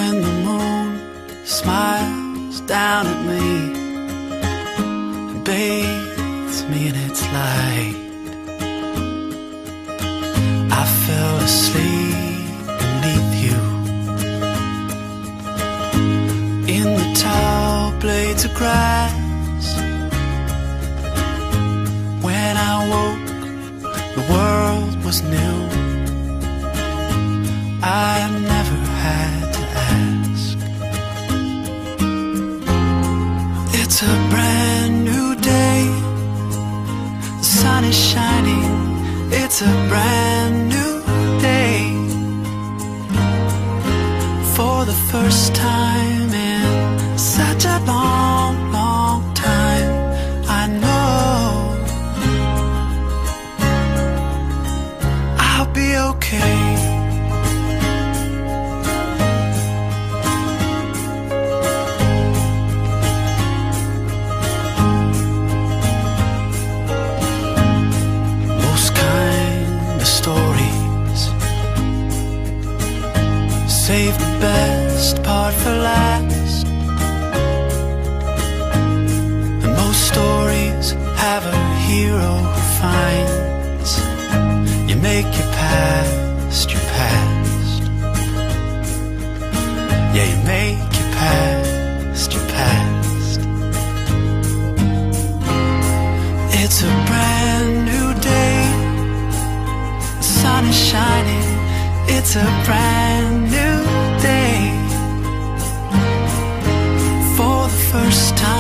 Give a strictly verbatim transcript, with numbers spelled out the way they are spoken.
when the moon smiles down at me and bathes me in its light. I fell asleep beneath you in the tall blades of grass. When I woke, the world was new. I never had to ask. It's a brand new day. The sun is shining. It's a brand new day. For the first time in such a long, long time, I know I'll be okay. Save the best part for last. And most stories have a hero who finds you make your past your past. Yeah, you make your past your past. It's a brand new day. The sun is shining. It's a brand new day. For the first time